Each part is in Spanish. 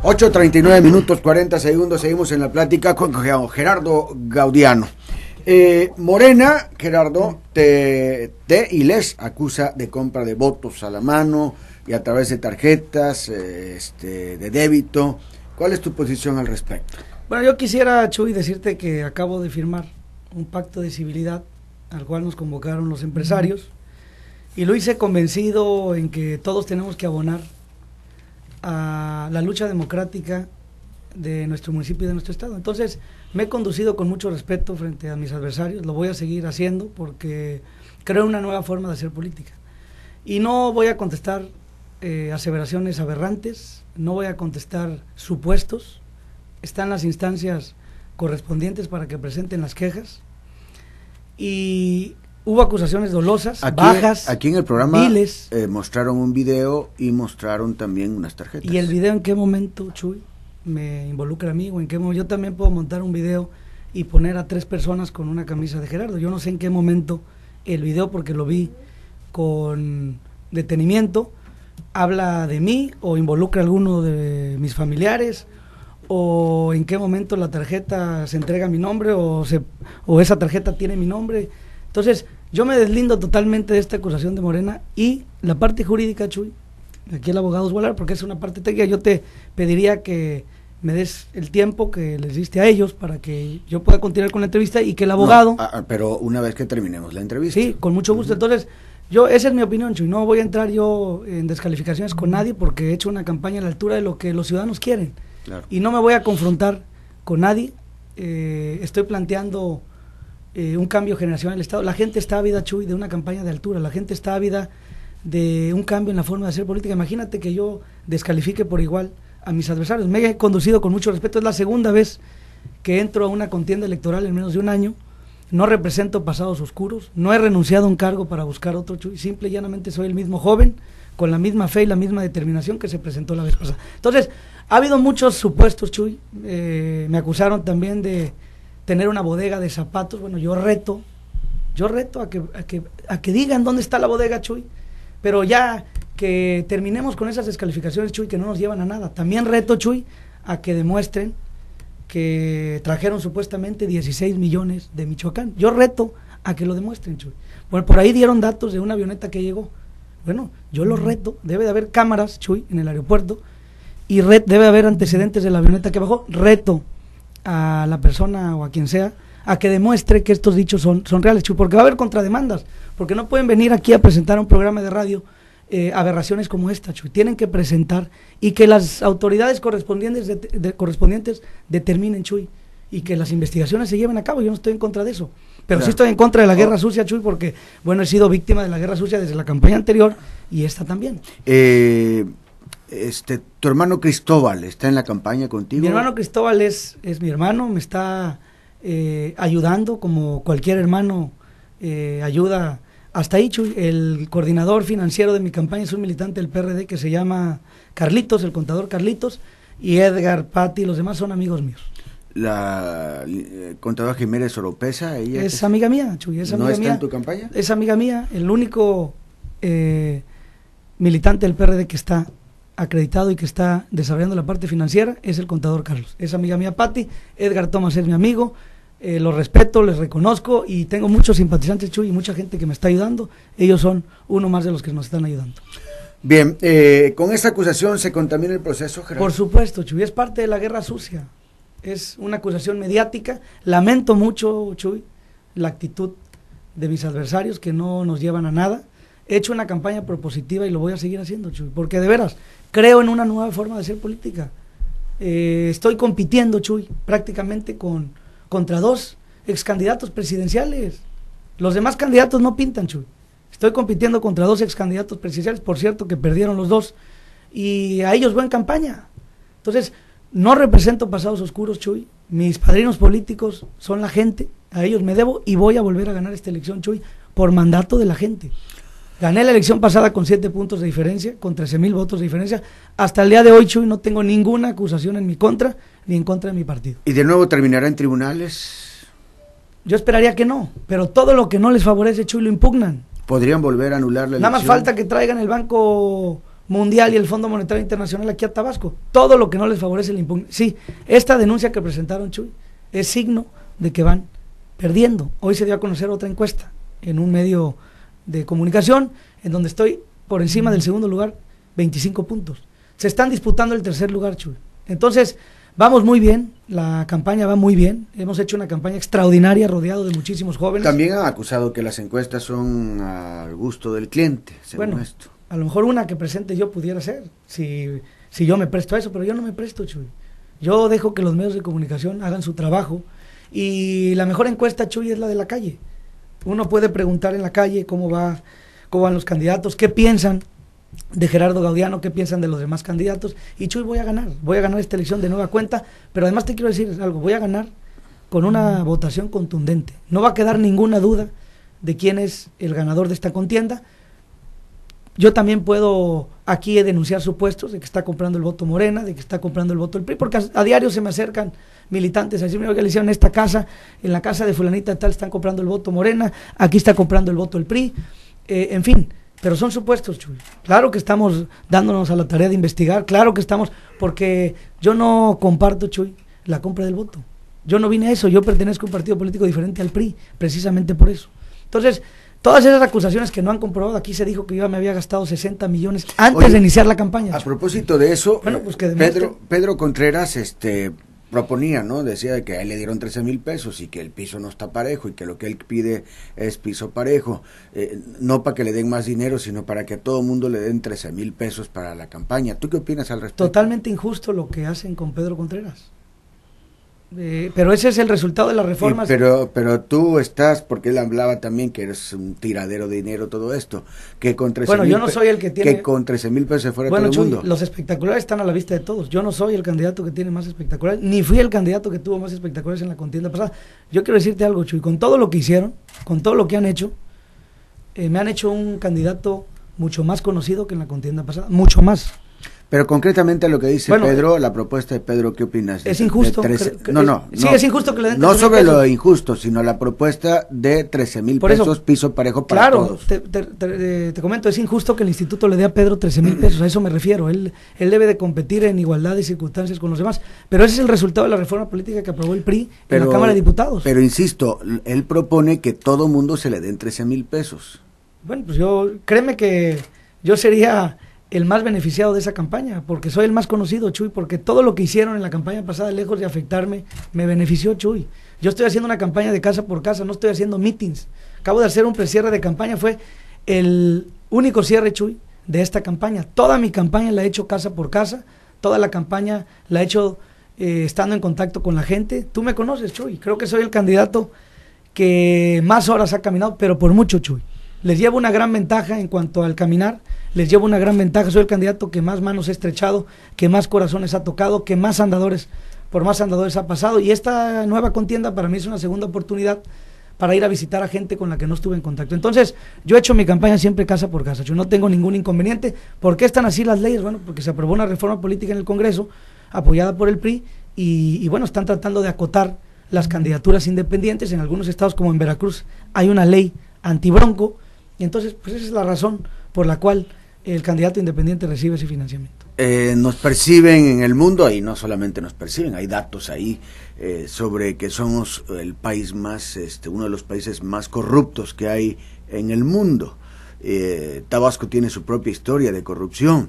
8:39 40 segundos, seguimos en la plática con Gerardo Gaudiano. Morena, Gerardo, te y les acusa de compra de votos a la mano y a través de tarjetas de débito. ¿Cuál es tu posición al respecto? Bueno, yo quisiera, Chuy, decirte que acabo de firmar un pacto de civilidad al cual nos convocaron los empresarios y lo hice convencido en que todos tenemos que abonar a la lucha democrática de nuestro municipio y de nuestro estado. Entonces me he conducido con mucho respeto frente a mis adversarios, lo voy a seguir haciendo porque creo una nueva forma de hacer política y no voy a contestar aseveraciones aberrantes, no voy a contestar supuestos, están las instancias correspondientes para que presenten las quejas y hubo acusaciones dolosas, bajas, aquí en el programa viles, mostraron un video y mostraron también unas tarjetas. ¿Y el video en qué momento, Chuy, me involucra a mí o en qué momento? Yo también puedo montar un video y poner a 3 personas con una camisa de Gerardo. Yo no sé en qué momento el video, porque lo vi con detenimiento, habla de mí o involucra a alguno de mis familiares, o en qué momento la tarjeta se entrega a mi nombre o esa tarjeta tiene mi nombre. Entonces yo me deslindo totalmente de esta acusación de Morena y la parte jurídica, Chuy, aquí el abogado Oswalar, porque es una parte técnica. Yo te pediría que me des el tiempo que les diste a ellos para que yo pueda continuar con la entrevista y que el abogado... No, pero una vez que terminemos la entrevista. Sí, con mucho gusto. Entonces, esa es mi opinión, Chuy. No voy a entrar yo en descalificaciones con nadie porque he hecho una campaña a la altura de lo que los ciudadanos quieren. Claro. Y no me voy a confrontar con nadie. Estoy planteando un cambio generacional en el Estado. La gente está ávida, Chuy, de una campaña de altura. La gente está ávida de un cambio en la forma de hacer política. Imagínate que yo descalifique por igual a mis adversarios. Me he conducido con mucho respeto. Es la segunda vez que entro a una contienda electoral en menos de un año. No represento pasados oscuros. No he renunciado a un cargo para buscar otro, Chuy. Simple y llanamente soy el mismo joven, con la misma fe y la misma determinación que se presentó la vez pasada. Entonces, ha habido muchos supuestos, Chuy. Me acusaron también de tener una bodega de zapatos. Bueno, yo reto a que digan dónde está la bodega, Chuy. Pero ya que terminemos con esas descalificaciones, Chuy, que no nos llevan a nada. También reto, Chuy, a que demuestren que trajeron supuestamente 16 millones de Michoacán. Yo reto a que lo demuestren, Chuy. Bueno, por ahí dieron datos de una avioneta que llegó. Bueno, yo lo reto, debe de haber cámaras, Chuy, en el aeropuerto, y debe haber antecedentes de la avioneta que bajó. Reto a la persona o a quien sea a que demuestre que estos dichos son reales, Chuy, porque va a haber contrademandas, porque no pueden venir aquí a presentar un programa de radio aberraciones como esta, Chuy. Tienen que presentar y que las autoridades correspondientes determinen, Chuy, y que las investigaciones se lleven a cabo. Yo no estoy en contra de eso, pero claro, sí estoy en contra de la guerra sucia, Chuy, porque, bueno, he sido víctima de la guerra sucia desde la campaña anterior y esta también. Tu hermano Cristóbal está en la campaña contigo. Mi hermano Cristóbal es mi hermano, me está ayudando como cualquier hermano ayuda hasta ahí, Chuy. El coordinador financiero de mi campaña es un militante del PRD que se llama Carlitos, el contador Carlitos, y Edgar, Pati, los demás son amigos míos. La contadora Jiménez Oropesa, ella es amiga mía, Chuy, es amiga mía. ¿No está mía, en tu campaña? Es amiga mía, el único militante del PRD que está acreditado y que está desarrollando la parte financiera es el contador Carlos. Es amiga mía Pati, Edgar Tomás es mi amigo, los respeto, les reconozco y tengo muchos simpatizantes, Chuy, y mucha gente que me está ayudando. Ellos son uno más de los que nos están ayudando. Bien, ¿con esta acusación se contamina el proceso, Gerardo? Por supuesto, Chuy, es parte de la guerra sucia. Es una acusación mediática. Lamento mucho, Chuy, la actitud de mis adversarios que no nos llevan a nada. He hecho una campaña propositiva y lo voy a seguir haciendo, Chuy, porque de veras creo en una nueva forma de hacer política. Estoy compitiendo, Chuy, prácticamente contra 2 excandidatos presidenciales. Los demás candidatos no pintan, Chuy. Estoy compitiendo contra 2 excandidatos presidenciales, por cierto, que perdieron los 2, y a ellos voy en campaña. Entonces, no represento pasados oscuros, Chuy. Mis padrinos políticos son la gente, a ellos me debo y voy a volver a ganar esta elección, Chuy, por mandato de la gente. Gané la elección pasada con 7 puntos de diferencia, con 13,000 votos de diferencia. Hasta el día de hoy, Chuy, no tengo ninguna acusación en mi contra, ni en contra de mi partido. ¿Y de nuevo terminará en tribunales? Yo esperaría que no, pero todo lo que no les favorece, Chuy, lo impugnan. ¿Podrían volver a anular la elección? Nada más falta que traigan el banco Mundial y el Fondo Monetario Internacional aquí a Tabasco. Todo lo que no les favorece sí, esta denuncia que presentaron, Chuy, es signo de que van perdiendo. Hoy se dio a conocer otra encuesta en un medio de comunicación en donde estoy por encima del segundo lugar, 25 puntos. Se están disputando el tercer lugar, Chuy. Entonces, vamos muy bien, la campaña va muy bien, hemos hecho una campaña extraordinaria rodeado de muchísimos jóvenes. También han acusado que las encuestas son al gusto del cliente, según esto. A lo mejor una que presente yo pudiera ser, si yo me presto a eso, pero yo no me presto, Chuy. Yo dejo que los medios de comunicación hagan su trabajo, y la mejor encuesta, Chuy, es la de la calle. Uno puede preguntar en la calle cómo van los candidatos, qué piensan de Gerardo Gaudiano, qué piensan de los demás candidatos, y Chuy, voy a ganar esta elección de nueva cuenta, pero además te quiero decir algo, voy a ganar con una votación contundente. No va a quedar ninguna duda de quién es el ganador de esta contienda. Yo también puedo aquí denunciar supuestos de que está comprando el voto Morena, de que está comprando el voto el PRI, porque a diario se me acercan militantes a decirme, oiga, le hicieron esta casa, en la casa de fulanita tal están comprando el voto Morena, aquí está comprando el voto el PRI, en fin, pero son supuestos, Chuy. Claro que estamos dándonos a la tarea de investigar, claro que estamos, porque yo no comparto, Chuy, la compra del voto. Yo no vine a eso, yo pertenezco a un partido político diferente al PRI, precisamente por eso. Entonces, todas esas acusaciones que no han comprobado, aquí se dijo que yo me había gastado 60 millones antes de iniciar la campaña. A propósito de eso, bueno, pues que Pedro Contreras proponía, ¿no? Decía que a él le dieron 13,000 pesos y que el piso no está parejo y que lo que él pide es piso parejo, no para que le den más dinero, sino para que a todo mundo le den 13,000 pesos para la campaña. ¿Tú qué opinas al respecto? Totalmente injusto lo que hacen con Pedro Contreras. Pero ese es el resultado de las reformas. Pero tú estás, porque él hablaba también que eres un tiradero de dinero, todo esto, que con 13,000 bueno, yo no soy el que tiene, que con 13,000 pesos se fuera todo el Chuy, mundo. Los espectaculares están a la vista de todos. Yo no soy el candidato que tiene más espectaculares, ni fui el candidato que tuvo más espectaculares en la contienda pasada. Yo quiero decirte algo, Chuy, con todo lo que hicieron, con todo lo que han hecho, me han hecho un candidato mucho más conocido que en la contienda pasada, mucho más. Pero concretamente lo que dice Pedro, la propuesta de Pedro, ¿qué opinas? Es injusto. Sí, es injusto que le den 13,000 no sobre pesos. lo injusto, sino la propuesta de 13,000 pesos, piso parejo para todos. Te comento, es injusto que el instituto le dé a Pedro 13,000 pesos, a eso me refiero. Él debe de competir en igualdad de circunstancias con los demás. Pero ese es el resultado de la reforma política que aprobó el PRI en la Cámara de Diputados. Pero insisto, él propone que todo mundo se le den 13,000 pesos. Bueno, pues créeme que yo sería el más beneficiado de esa campaña, porque soy el más conocido, Chuy, porque todo lo que hicieron en la campaña pasada, lejos de afectarme, me benefició, Chuy. Yo estoy haciendo una campaña de casa por casa, no estoy haciendo meetings. Acabo de hacer un precierre de campaña, fue el único cierre, Chuy, de esta campaña. Toda mi campaña la he hecho casa por casa, toda la campaña la he hecho estando en contacto con la gente. Tú me conoces, Chuy, creo que soy el candidato que más horas ha caminado, pero por mucho, Chuy. Les llevo una gran ventaja en cuanto al caminar, les llevo una gran ventaja, soy el candidato que más manos ha estrechado, que más corazones ha tocado, que más andadores ha pasado, y esta nueva contienda para mí es una segunda oportunidad para ir a visitar a gente con la que no estuve en contacto. Entonces, yo he hecho mi campaña siempre casa por casa, yo no tengo ningún inconveniente. ¿Por qué están así las leyes? Bueno, porque se aprobó una reforma política en el Congreso, apoyada por el PRI, y bueno, están tratando de acotar las candidaturas independientes. En algunos estados, como en Veracruz, hay una ley antibronco, y entonces, pues esa es la razón por la cual el candidato independiente recibe ese financiamiento. Nos perciben en el mundo, y no solamente nos perciben, hay datos ahí sobre que somos el país más, uno de los países más corruptos que hay en el mundo. Tabasco tiene su propia historia de corrupción,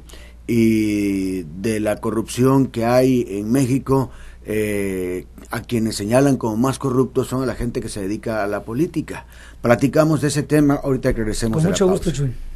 y de la corrupción que hay en México, a quienes señalan como más corruptos son a la gente que se dedica a la política. Platicamos de ese tema ahorita que regresemos. Con a la mucho pausa. gusto, Chuy.